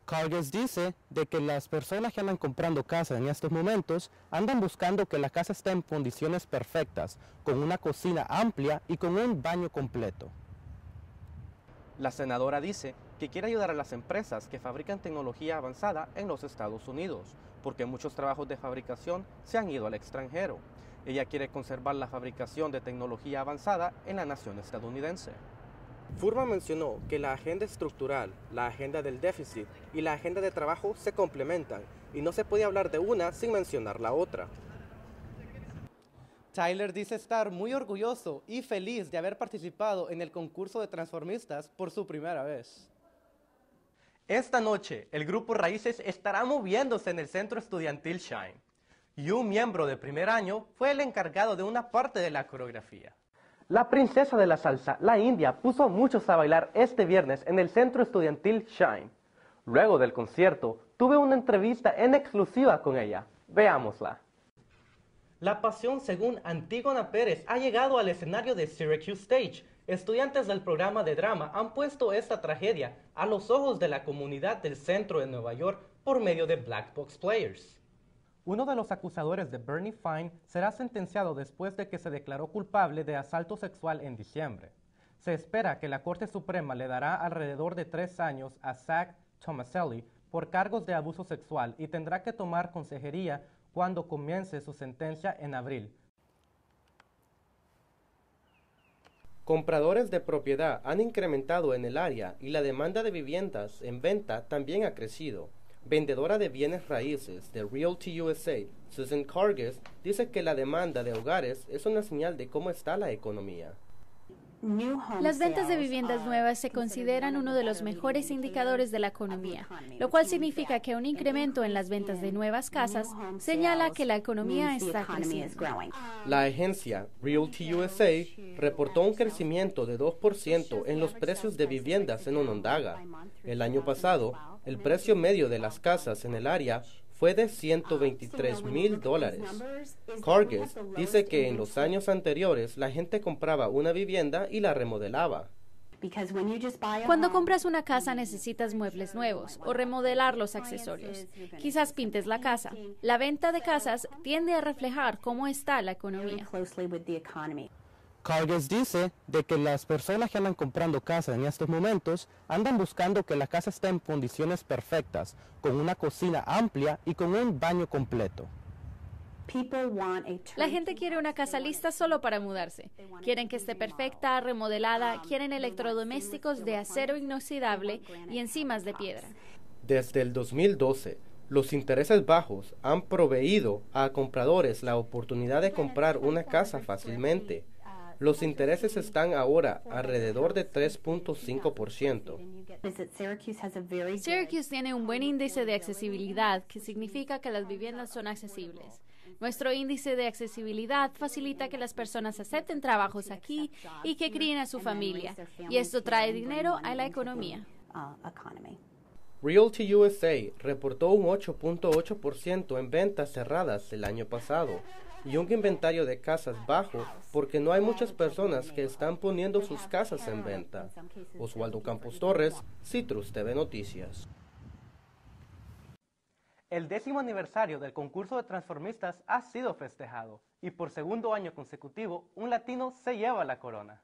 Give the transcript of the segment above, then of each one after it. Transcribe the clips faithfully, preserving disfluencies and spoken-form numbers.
Carges dice de que las personas que andan comprando casa en estos momentos andan buscando que la casa esté en condiciones perfectas, con una cocina amplia y con un baño completo. La senadora dice que quiere ayudar a las empresas que fabrican tecnología avanzada en los Estados Unidos, porque muchos trabajos de fabricación se han ido al extranjero. Ella quiere conservar la fabricación de tecnología avanzada en la nación estadounidense. Furman mencionó que la agenda estructural, la agenda del déficit y la agenda de trabajo se complementan y no se puede hablar de una sin mencionar la otra. Tyler dice estar muy orgulloso y feliz de haber participado en el concurso de transformistas por su primera vez. Esta noche, el grupo Raíces estará moviéndose en el centro estudiantil Shine, y un miembro de primer año fue el encargado de una parte de la coreografía. La princesa de la salsa, la India, puso a muchos a bailar este viernes en el centro estudiantil Shine. Luego del concierto, tuve una entrevista en exclusiva con ella. Veámosla. La pasión, según Antígona Pérez, ha llegado al escenario de Syracuse Stage. Estudiantes del programa de drama han puesto esta tragedia a los ojos de la comunidad del centro de Nueva York por medio de Black Box Players. Uno de los acusadores de Bernie Fine será sentenciado después de que se declaró culpable de asalto sexual en diciembre. Se espera que la Corte Suprema le dará alrededor de tres años a Zach Tomaselli por cargos de abuso sexual y tendrá que tomar consejería cuando comience su sentencia en abril. Compradores de propiedad han incrementado en el área y la demanda de viviendas en venta también ha crecido. Vendedora de bienes raíces de Realty U S A, Susan Carges, dice que la demanda de hogares es una señal de cómo está la economía. Las ventas de viviendas nuevas se consideran uno de los mejores indicadores de la economía, lo cual significa que un incremento en las ventas de nuevas casas señala que la economía está creciendo. La agencia Realty U S A reportó un crecimiento de dos por ciento en los precios de viviendas en Onondaga. El año pasado, el precio medio de las casas en el área fue de ciento veintitrés mil dólares. Carges dice que en los años anteriores la gente compraba una vivienda y la remodelaba. Cuando compras una casa necesitas muebles nuevos o remodelar los accesorios. Quizás pintes la casa. La venta de casas tiende a reflejar cómo está la economía. Carges dice de que las personas que andan comprando casa en estos momentos andan buscando que la casa esté en condiciones perfectas, con una cocina amplia y con un baño completo. La gente quiere una casa lista solo para mudarse. Quieren que esté perfecta, remodelada, quieren electrodomésticos de acero inoxidable y encimas de piedra. Desde el dos mil doce, los intereses bajos han proveído a compradores la oportunidad de comprar una casa fácilmente. Los intereses están ahora alrededor de tres punto cinco por ciento. Syracuse tiene un buen índice de accesibilidad, que significa que las viviendas son accesibles. Nuestro índice de accesibilidad facilita que las personas acepten trabajos aquí y que críen a su familia, y esto trae dinero a la economía. Realty U S A reportó un ocho punto ocho por ciento en ventas cerradas el año pasado y un inventario de casas bajo porque no hay muchas personas que están poniendo sus casas en venta. Oswaldo Campos Torres, Citrus T V Noticias. El décimo aniversario del concurso de transformistas ha sido festejado y por segundo año consecutivo un latino se lleva la corona.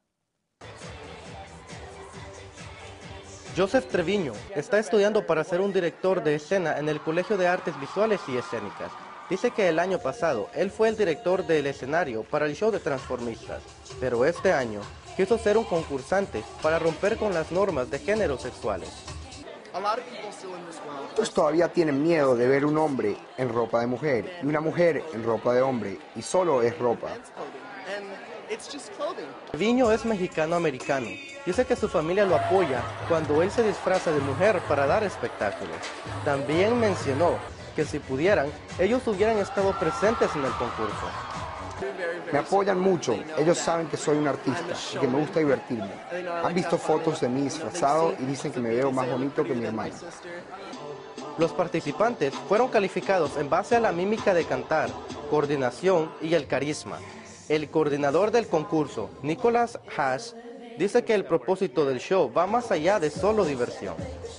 Joseph Treviño está estudiando para ser un director de escena en el Colegio de Artes Visuales y Escénicas. Dice que el año pasado él fue el director del escenario para el show de transformistas, pero este año quiso ser un concursante para romper con las normas de género sexuales. Muchos todavía tienen miedo de ver un hombre en ropa de mujer y una mujer en ropa de hombre, y solo es ropa. Treviño es mexicano-americano. Dice que su familia lo apoya cuando él se disfraza de mujer para dar espectáculos. También mencionó que si pudieran, ellos hubieran estado presentes en el concurso. Me apoyan mucho, ellos saben que soy un artista y que me gusta divertirme. Han visto fotos de mí disfrazado y dicen que me veo más bonito que mi hermano. Los participantes fueron calificados en base a la mímica de cantar, coordinación y el carisma. El coordinador del concurso, Nicholas Haas, dice que el propósito del show va más allá de solo diversión.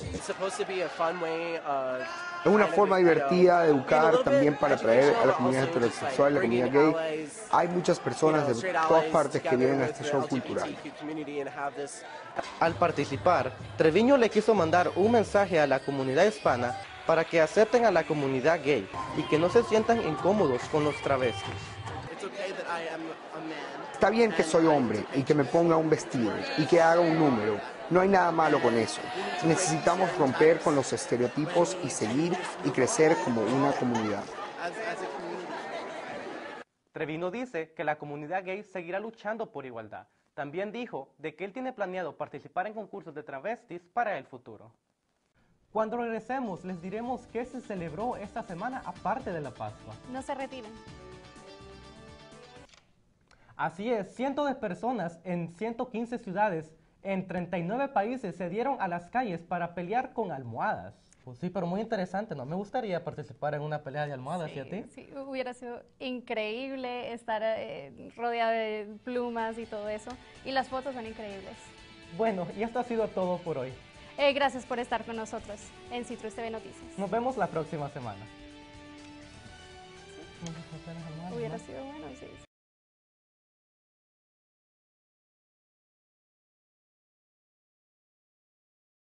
Es una forma divertida de educar también para atraer a la comunidad heterosexual, a la comunidad gay. Hay muchas personas de todas partes que vienen a este show cultural. Al participar, Treviño le quiso mandar un mensaje a la comunidad hispana para que acepten a la comunidad gay y que no se sientan incómodos con los travestis. Está bien que soy hombre y que me ponga un vestido y que haga un número. No hay nada malo con eso. Necesitamos romper con los estereotipos y seguir y crecer como una comunidad. Treviño dice que la comunidad gay seguirá luchando por igualdad. También dijo de que él tiene planeado participar en concursos de travestis para el futuro. Cuando regresemos les diremos qué se celebró esta semana aparte de la Pascua. No se retiren. Así es, cientos de personas en ciento quince ciudades en treinta y nueve países se dieron a las calles para pelear con almohadas. Pues sí, pero muy interesante, ¿no? Me gustaría participar en una pelea de almohadas, Sí, ¿y a ti? sí, hubiera sido increíble estar eh, rodeada de plumas y todo eso. Y las fotos son increíbles. Bueno, y esto ha sido todo por hoy. Eh, gracias por estar con nosotros en Citrus T V Noticias. Nos vemos la próxima semana. Sí. Hubiera sido bueno, sí.